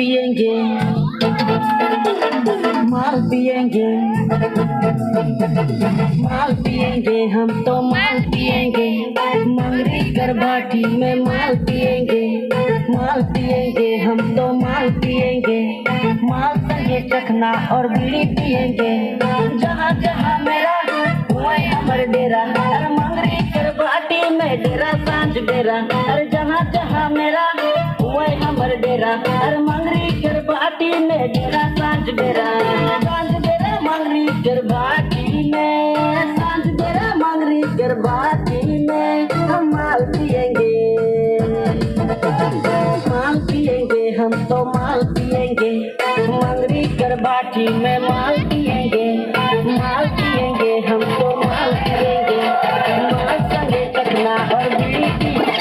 पिएंगे, माल पिएंगे, माल पिएंगे, हम तो माल पिएंगे। मंगरी करभाटी में माल पिएंगे, माल पिएंगे, हम तो माल पिएंगे। माल संगे चखना और बीड़ी पिएंगे। जहाँ जहाँ मेरा वही हमर डेरा, अरे मंगरी करभाटी में डेरा सांझ डेरा। अरे जहाँ जहाँ मेरा वही हमर डेरा, अरे मंगरी करभाटी में डेरा सांझ डेरा। सांझ डेरा मंगरी करभाटी में, सांझ डेरा मंगरी करभाटी में हम माल पिएंगे, माल पिएंगे, हम तो माल पिएंगे। मंगरी करभाटी में माल पिएंगे, माल पिएंगे, हम तो माल पिएंगे। माल संगे चखना और बीड़ी पिएंगे।